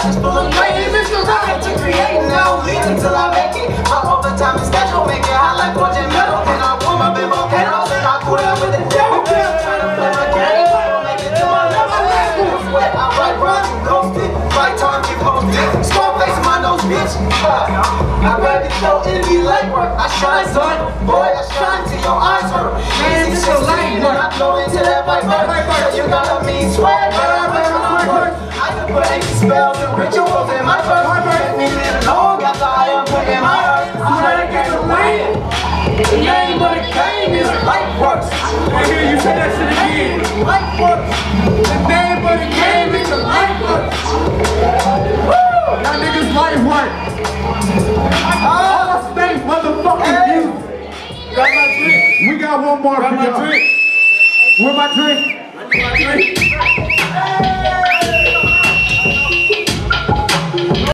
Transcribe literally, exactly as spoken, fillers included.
pockets full of money. It's your time to create, and I don't leave until I make it. My overtime is schedule, make it high like Fortune metal. And I warm up in volcanoes, and I cool down with the devil. Trying to play my game, I don't make it to my level. Sweat, I write rhymes and ghost it. Right time, get posted. Small face in my nose, bitch. I grab the flow and be light work. I shine, son. Boy, I shine till your eyes hurt. Man, this is light work. I blow into that white bird. So you got a mean sweat, but I wear my work. I can put ancient spells and rituals in my birth. Make me live long after I am put in my earth. I'm ready to get the land. The name of the game is light works. I hear you say that shit again. Light works. The name of the game is light works.